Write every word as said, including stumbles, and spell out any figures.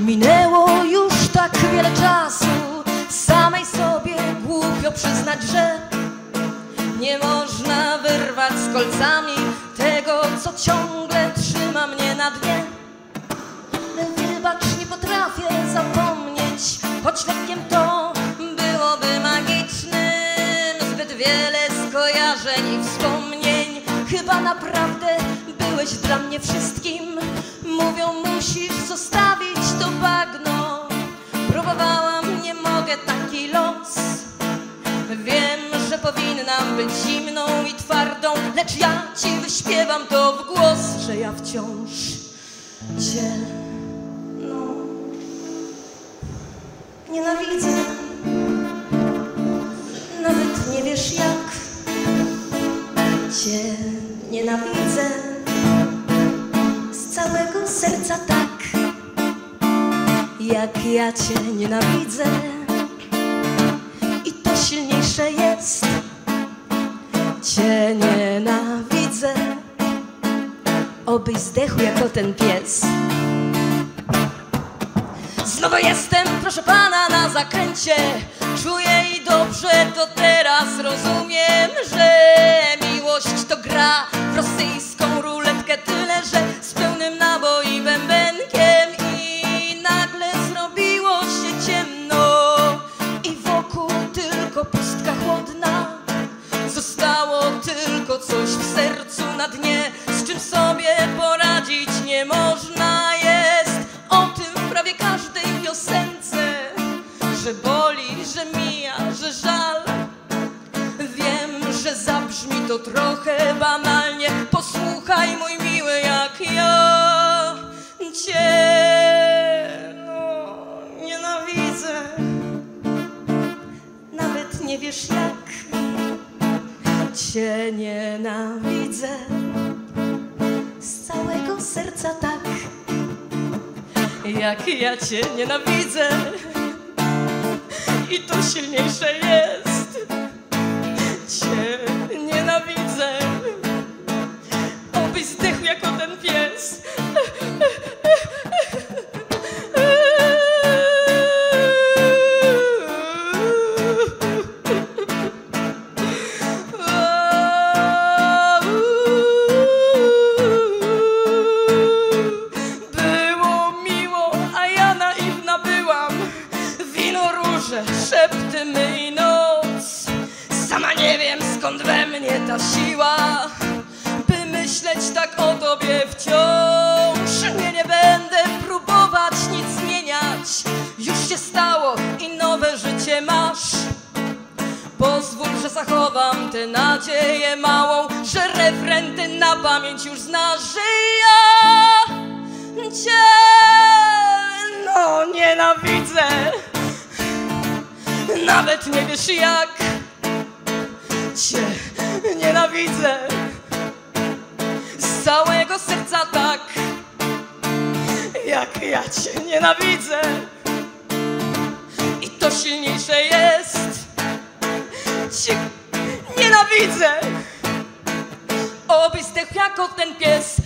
Minęło już tak wiele czasu, samej sobie głupio przyznać, że nie można wyrwać z kolcami tego, co ciągle trzyma mnie na dnie. Wybacz, nie potrafię zapomnieć, choć lekkiem to byłoby magicznym. Zbyt wiele skojarzeń i wspomnień, chyba naprawdę byłeś dla mnie wszystkim. Mówią, musisz zostawić to bagno. Próbowałam, nie mogę, taki los. Wiem, że powinnam być zimną i twardą, lecz ja ci wyśpiewam to w głos, że ja wciąż cię, no, nienawidzę. Nawet nie wiesz, jak cię nienawidzę. Z całego serca tak, jak ja cię nienawidzę. I to silniejsze jest, cię nienawidzę. Obyś zdechł jako ten pies. Znowu jestem, proszę pana, na zakręcie. Czuję i dobrze to teraz rozumiem, że miłość to gra w rosyjską ruletkę. Tyle, że z pełnym naboi bębenkiem. I nagle zrobiło się ciemno i wokół tylko pustka chłodna. Zostało tylko coś w sercu na dnie, z czym sobie poradzić nie można. Jest o tym w prawie każdej piosence, że boli, że mija, że żal. Wiem, że zabrzmi to trochę banalnie. Posłuchaj, mój miły, jak ja cię, no, nienawidzę. Nawet nie wiesz, jak cię nienawidzę. Z całego serca tak, jak ja cię nienawidzę. I to silniejsze jest, cię nienawidzę. Obyś zdechł jako ten pies. Szepty my i noc. Sama nie wiem, skąd we mnie ta siła, by myśleć tak o tobie wciąż. Nie, nie będę próbować nic zmieniać. Już się stało i nowe życie masz. Pozwól, że zachowam tę nadzieję małą, że refren ty na pamięć już znasz, że ja cię, no, nienawidzę. Nawet nie wiesz, jak cię nienawidzę. Z całego serca tak, jak ja cię nienawidzę. I to silniejsze jest, cię nienawidzę. Obyś zdechł jako ten pies.